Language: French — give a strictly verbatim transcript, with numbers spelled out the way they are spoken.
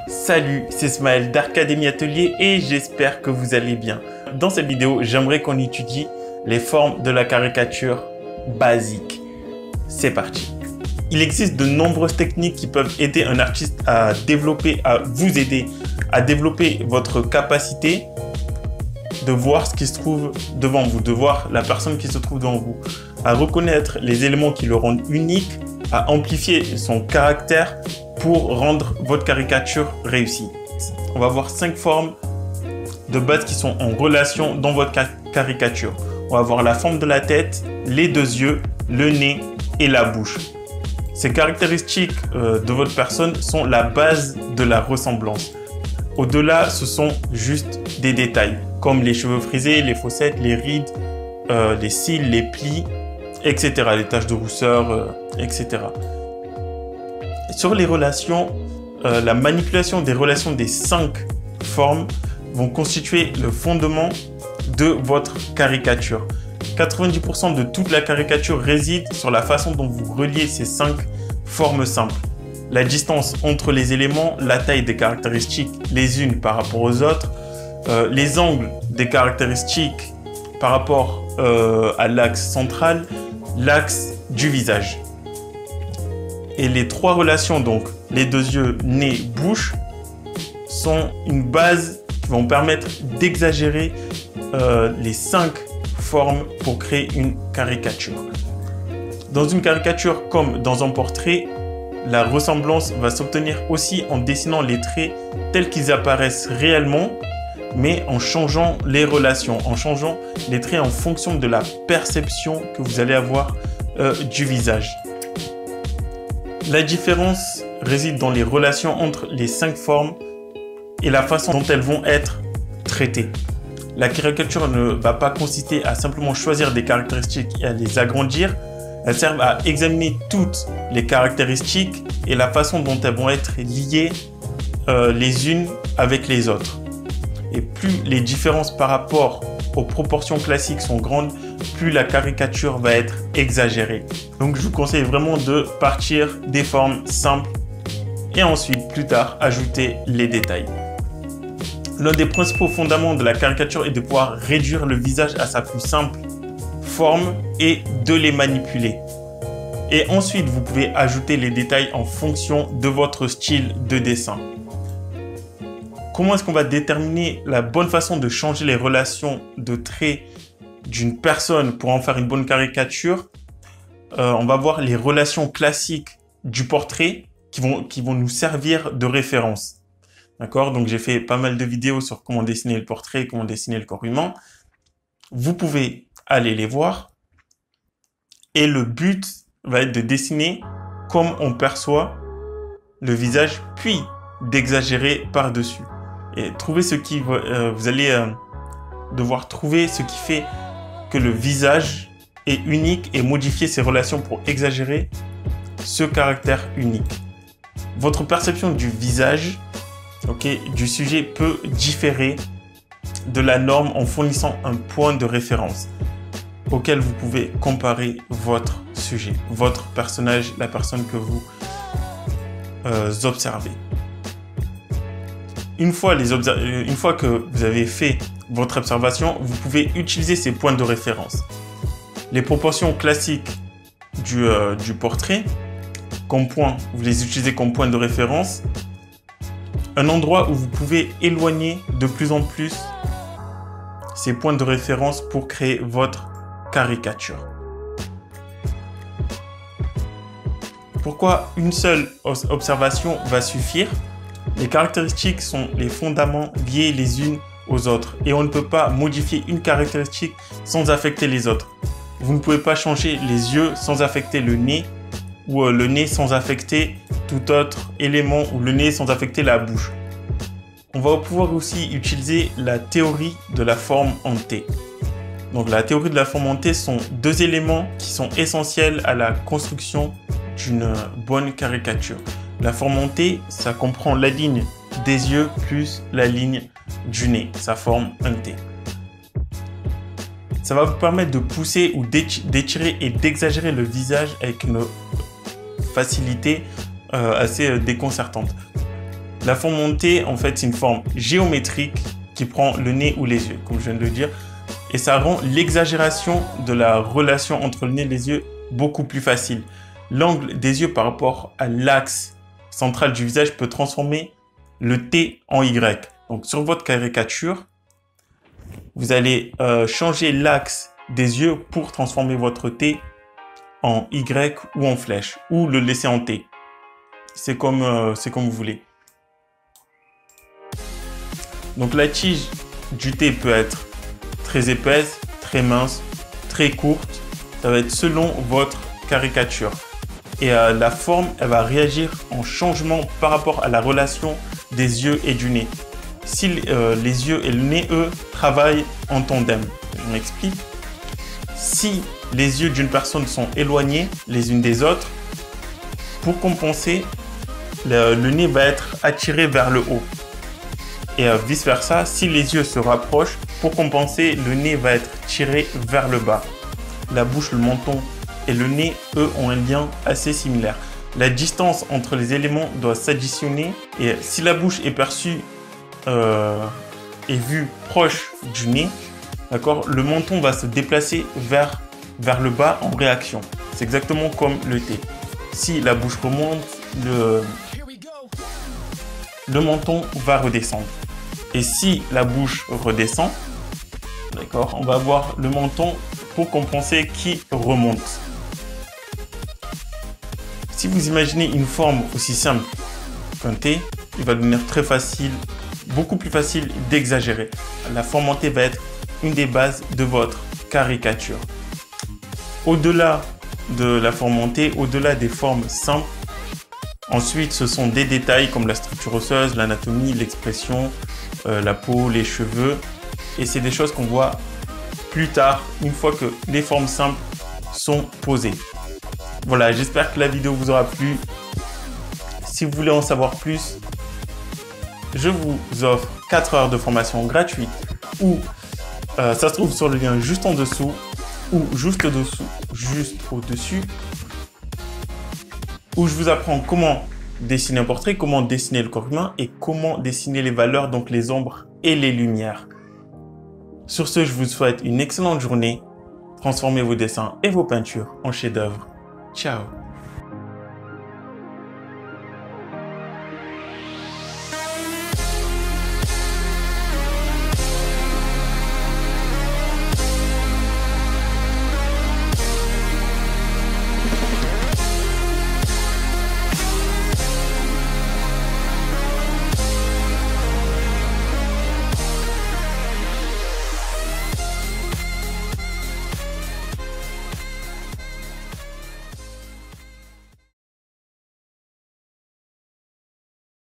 Salut, c'est Smaël d'Arcademy Atelier et j'espère que vous allez bien. Dans cette vidéo, j'aimerais qu'on étudie les formes de la caricature basique. C'est parti. Il existe de nombreuses techniques qui peuvent aider un artiste à développer, à vous aider à développer votre capacité de voir ce qui se trouve devant vous, de voir la personne qui se trouve devant vous, à reconnaître les éléments qui le rendent unique, à amplifier son caractère pour rendre votre caricature réussie. On va voir cinq formes de base qui sont en relation dans votre caricature. On va voir la forme de la tête, les deux yeux, le nez et la bouche. Ces caractéristiques euh, de votre personne sont la base de la ressemblance. Au-delà, ce sont juste des détails, comme les cheveux frisés, les fossettes, les rides, euh, les cils, les plis, et cetera. Les taches de rousseur, euh, et cetera. Sur les relations, euh, la manipulation des relations des cinq formes vont constituer le fondement de votre caricature. quatre-vingt-dix pour cent de toute la caricature réside sur la façon dont vous reliez ces cinq formes simples. La distance entre les éléments, la taille des caractéristiques les unes par rapport aux autres, euh, les angles des caractéristiques par rapport euh, à l'axe central, l'axe du visage. Et les trois relations, donc les deux yeux, nez, bouche, sont une base qui vont permettre d'exagérer euh, les cinq formes pour créer une caricature. Dans une caricature comme dans un portrait, la ressemblance va s'obtenir aussi en dessinant les traits tels qu'ils apparaissent réellement, mais en changeant les relations, en changeant les traits en fonction de la perception que vous allez avoir euh, du visage. La différence réside dans les relations entre les cinq formes et la façon dont elles vont être traitées. La caricature ne va pas consister à simplement choisir des caractéristiques et à les agrandir. Elles servent à examiner toutes les caractéristiques et la façon dont elles vont être liées euh, les unes avec les autres. Et plus les différences par rapport aux proportions classiques sont grandes, plus la caricature va être exagérée. Donc je vous conseille vraiment de partir des formes simples et ensuite, plus tard, ajouter les détails. L'un des principaux fondements de la caricature est de pouvoir réduire le visage à sa plus simple forme et de les manipuler. Et ensuite, vous pouvez ajouter les détails en fonction de votre style de dessin. Comment est-ce qu'on va déterminer la bonne façon de changer les relations de traits d'une personne pour en faire une bonne caricature? euh, On va voir les relations classiques du portrait qui vont, qui vont nous servir de référence. D'accord? Donc, j'ai fait pas mal de vidéos sur comment dessiner le portrait, comment dessiner le corps humain. Vous pouvez aller les voir. Et le but va être de dessiner comme on perçoit le visage, puis d'exagérer par-dessus. Et trouver ce qui, euh, vous allez euh, devoir trouver ce qui fait que le visage est unique et modifier ses relations pour exagérer ce caractère unique. Votre perception du visage, okay, du sujet peut différer de la norme en fournissant un point de référence auquel vous pouvez comparer votre sujet, votre personnage, la personne que vous euh, observez. Une fois, les une fois que vous avez fait votre observation, vous pouvez utiliser ces points de référence. Les proportions classiques du, euh, du portrait, comme point, vous les utilisez comme point de référence. Un endroit où vous pouvez éloigner de plus en plus ces points de référence pour créer votre caricature. Pourquoi une seule observation va suffire? Les caractéristiques sont les fondaments liés les unes aux autres et on ne peut pas modifier une caractéristique sans affecter les autres. Vous ne pouvez pas changer les yeux sans affecter le nez ou le nez sans affecter tout autre élément ou le nez sans affecter la bouche. On va pouvoir aussi utiliser la théorie de la forme en T. Donc la théorie de la forme en T sont deux éléments qui sont essentiels à la construction d'une bonne caricature. La forme en T, ça comprend la ligne des yeux plus la ligne du nez. Ça forme un T. Ça va vous permettre de pousser ou d'étirer et d'exagérer le visage avec une facilité euh, assez déconcertante. La forme montée, en fait, c'est une forme géométrique qui prend le nez ou les yeux, comme je viens de le dire. Et ça rend l'exagération de la relation entre le nez et les yeux beaucoup plus facile. L'angle des yeux par rapport à l'axe central du visage peut transformer le T en Y. Donc, sur votre caricature, vous allez euh, changer l'axe des yeux pour transformer votre T en Y ou en flèche, ou le laisser en T. C'est comme, euh, c'est comme vous voulez. Donc la tige du T peut être très épaisse, très mince, très courte. Ça va être selon votre caricature. Et euh, la forme, elle va réagir en changement par rapport à la relation des yeux et du nez. Si euh, les yeux et le nez, eux, travaillent en tandem. Je m'explique. Si les yeux d'une personne sont éloignés les unes des autres, pour compenser, le, le nez va être attiré vers le haut. Et euh, vice versa, si les yeux se rapprochent, pour compenser, le nez va être tiré vers le bas. La bouche, le menton et le nez, eux, ont un lien assez similaire. La distance entre les éléments doit s'additionner et si la bouche est perçue euh, et vue proche du nez, d'accord, le menton va se déplacer vers, vers le bas en réaction. C'est exactement comme le T. Si la bouche remonte, le, le menton va redescendre. Et si la bouche redescend, d'accord, on va avoir le menton pour compenser qui remonte. Si vous imaginez une forme aussi simple qu'un T, il va devenir très facile, beaucoup plus facile d'exagérer. La forme montée va être une des bases de votre caricature. Au-delà de la forme montée, au-delà des formes simples, ensuite ce sont des détails comme la structure osseuse, l'anatomie, l'expression, euh, la peau, les cheveux. Et c'est des choses qu'on voit plus tard, une fois que les formes simples sont posées. Voilà, j'espère que la vidéo vous aura plu. Si vous voulez en savoir plus, je vous offre quatre heures de formation gratuite ou euh, ça se trouve sur le lien juste en dessous ou juste au-dessous, juste au-dessus, où je vous apprends comment dessiner un portrait, comment dessiner le corps humain et comment dessiner les valeurs, donc les ombres et les lumières. Sur ce, je vous souhaite une excellente journée. Transformez vos dessins et vos peintures en chefs-d'œuvre. Ciao!